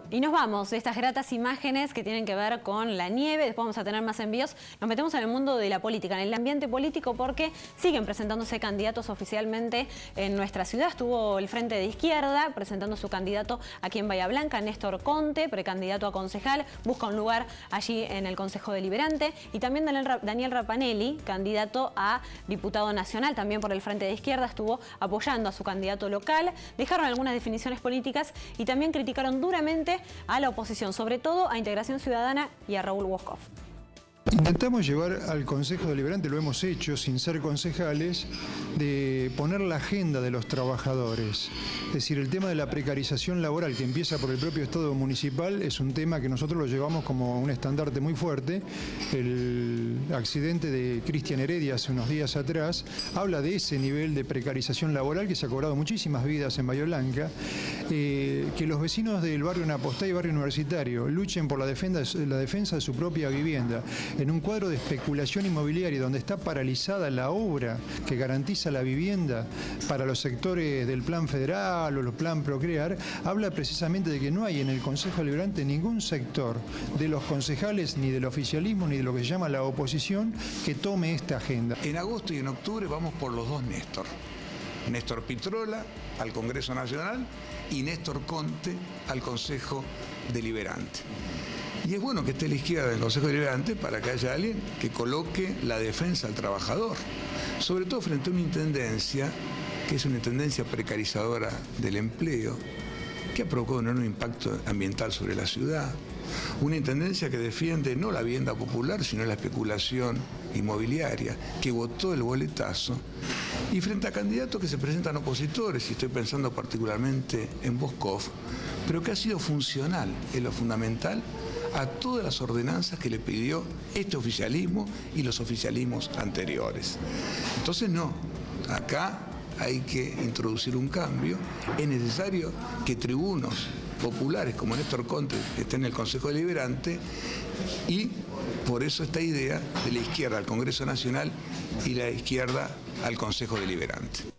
Y nos vamos de estas gratas imágenes que tienen que ver con la nieve. Después vamos a tener más envíos. Nos metemos en el mundo de la política, en el ambiente político, porque siguen presentándose candidatos oficialmente en nuestra ciudad. Estuvo el Frente de Izquierda presentando su candidato aquí en Bahía Blanca, Néstor Conte, precandidato a concejal, busca un lugar allí en el Consejo Deliberante. Y también Daniel Rapanelli, candidato a diputado nacional, también por el Frente de Izquierda, estuvo apoyando a su candidato local. Dejaron algunas definiciones políticas y también criticaron duramente a la oposición, sobre todo a Integración Ciudadana y a Raúl Boscoff. Intentamos llevar al Consejo Deliberante, lo hemos hecho sin ser concejales, de poner la agenda de los trabajadores. Es decir, el tema de la precarización laboral que empieza por el propio Estado municipal es un tema que nosotros lo llevamos como un estandarte muy fuerte. El accidente de Cristian Heredia hace unos días atrás habla de ese nivel de precarización laboral que se ha cobrado muchísimas vidas en Bahía Blanca. Que los vecinos del barrio Napostá y barrio Universitario luchen por la defensa de su propia vivienda en un cuadro de especulación inmobiliaria donde está paralizada la obra que garantiza la vivienda para los sectores del Plan Federal o el Plan Procrear, habla precisamente de que no hay en el Consejo Deliberante ningún sector de los concejales, ni del oficialismo, ni de lo que se llama la oposición, que tome esta agenda. En agosto y en octubre vamos por los dos Néstor. Néstor Pitrola al Congreso Nacional y Néstor Conte al Consejo Deliberante. Y es bueno que esté a la izquierda del Consejo Deliberante para que haya alguien que coloque la defensa al trabajador, sobre todo frente a una intendencia que es una intendencia precarizadora del empleo, que ha provocado un enorme impacto ambiental sobre la ciudad, una intendencia que defiende no la vivienda popular, sino la especulación inmobiliaria, que votó el boletazo, y frente a candidatos que se presentan opositores, y estoy pensando particularmente en Boscoff, pero que ha sido funcional en lo fundamental a todas las ordenanzas que le pidió este oficialismo y los oficialismos anteriores. Entonces no, acá hay que introducir un cambio, es necesario que tribunos populares como Néstor Conte estén en el Consejo Deliberante y por eso esta idea de la izquierda al Congreso Nacional y la izquierda al Consejo Deliberante.